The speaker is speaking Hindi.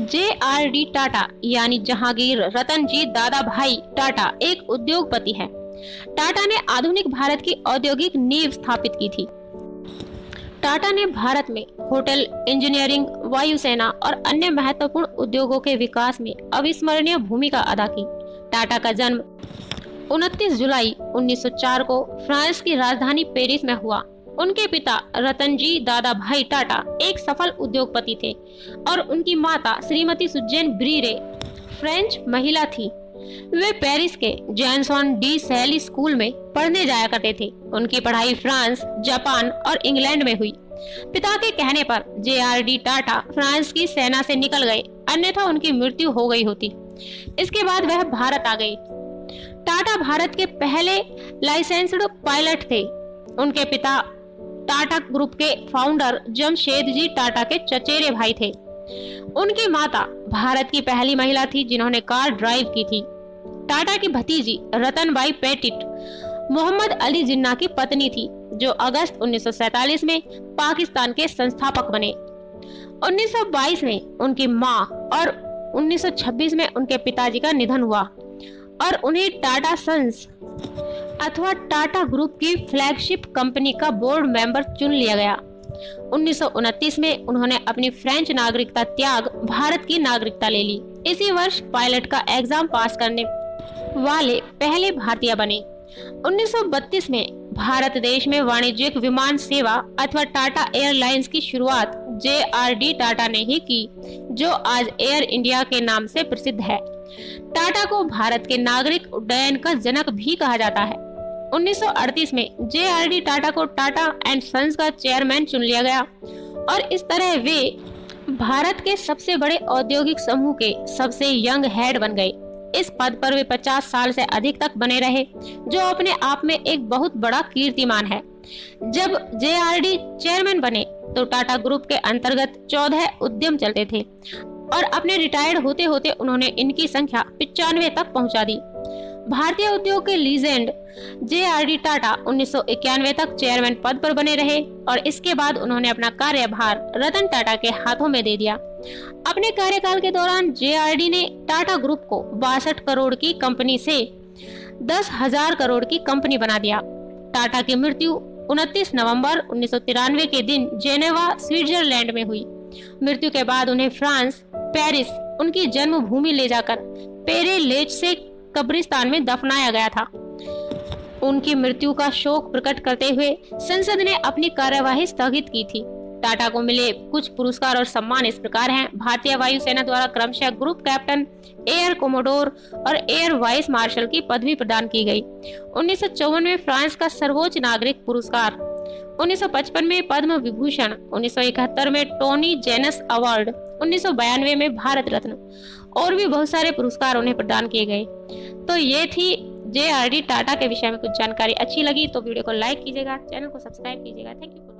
JRD टाटा यानी जहांगीर रतनजी दादाभाई टाटा एक उद्योगपति है। टाटा ने आधुनिक भारत की औद्योगिक नींव स्थापित की थी। टाटा ने भारत में होटल, इंजीनियरिंग, वायुसेना और अन्य महत्वपूर्ण उद्योगों के विकास में अविस्मरणीय भूमिका अदा की। टाटा का जन्म 29 जुलाई 1904 को फ्रांस की राजधानी पेरिस में हुआ। उनके पिता रतनजी दादाभाई टाटा एक सफल उद्योगपति थे और उनकी माता श्रीमती सुजैन ब्रीरे फ्रेंच महिला थी। वे पेरिस के जैनसन डी सैली स्कूल में पढ़ने जाया करते थे। उनकी पढ़ाई फ्रांस, जापान और इंग्लैंड में हुई। पिता के कहने पर JRD टाटा फ्रांस की सेना से निकल गए, अन्यथा उनकी मृत्यु हो गई होती। इसके बाद वह भारत आ गए। टाटा भारत के पहले लाइसेंस्ड पायलट थे। उनके पिता टाटा ग्रुप के फाउंडर जमशेदजी टाटा के चचेरे भाई थे। उनकी माता भारत की पहली महिला थी जिन्होंने कार ड्राइव की थी। टाटा की भतीजी रतनबाई पेटिट मोहम्मद अली जिन्ना की पत्नी थी, जो अगस्त 1947 में पाकिस्तान के संस्थापक बने। 1922 में उनकी मां और 1926 में उनके पिताजी का निधन हुआ और उन्हें टाटा सन्स अथवा टाटा ग्रुप की फ्लैगशिप कंपनी का बोर्ड मेंबर चुन लिया गया। 1929 में उन्होंने अपनी फ्रेंच नागरिकता त्याग भारत की नागरिकता ले ली। इसी वर्ष पायलट का एग्जाम पास करने वाले पहले भारतीय बने। 1932 में भारत देश में वाणिज्यिक विमान सेवा अथवा टाटा एयरलाइंस की शुरुआत JRD टाटा ने ही की, जो आज एयर इंडिया के नाम से प्रसिद्ध है। टाटा को भारत के नागरिक उड्डयन का जनक भी कहा जाता है। 1938 में JRD टाटा को टाटा एंड सन्स का चेयरमैन चुन लिया गया और इस तरह वे भारत के सबसे बड़े औद्योगिक समूह के सबसे यंग हेड बन गए। इस पद पर वे 50 साल से अधिक तक बने रहे, जो अपने आप में एक बहुत बड़ा कीर्तिमान है। जब JRD चेयरमैन बने तो टाटा ग्रुप के अंतर्गत 14 उद्यम चलते थे और अपने रिटायर्ड होते होते उन्होंने इनकी संख्या 95 तक पहुंचा दी। भारतीय उद्योग के लीजेंड JRD टाटा 1991 तक चेयरमैन पद पर बने रहे और इसके बाद उन्होंने अपना कार्यभार रतन टाटा के हाथों में दे दिया। अपने कार्यकाल के दौरान JRD ने टाटा ग्रुप को 62 करोड़ की कंपनी से 10,000 करोड़ की कंपनी बना दिया। टाटा की मृत्यु 29 नवंबर 1993 के दिन जेनेवा, स्विट्जरलैंड में हुई। मृत्यु के बाद उन्हें फ्रांस, पेरिस, उनकी जन्मभूमि ले जाकर पेरे लेच से कब्रिस्तान में दफनाया गया था। उनकी मृत्यु का शोक प्रकट करते हुए संसद ने अपनी कार्यवाही स्थगित की थी। टाटा को मिले कुछ पुरस्कार और सम्मान इस प्रकार हैं। भारतीय वायुसेना द्वारा क्रमशः ग्रुप कैप्टन, एयर कोमोडोर और एयर वाइस मार्शल की पदवी प्रदान की गई। 1954 में फ्रांस का सर्वोच्च नागरिक पुरस्कार, 1955 में पद्म विभूषण, 1971 में टोनी जेनस अवार्ड, 1992 में भारत रत्न और भी बहुत सारे पुरस्कार उन्हें प्रदान किए गए। तो ये थी JRD टाटा के विषय में कुछ जानकारी। अच्छी लगी तो वीडियो को लाइक कीजिएगा, चैनल को सब्सक्राइब कीजिएगा। Thank you.